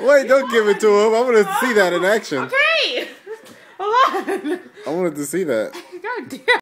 Wait, don't give it to him. I wanted to see that in action. Okay. Hold on. I wanted to see that. God damn.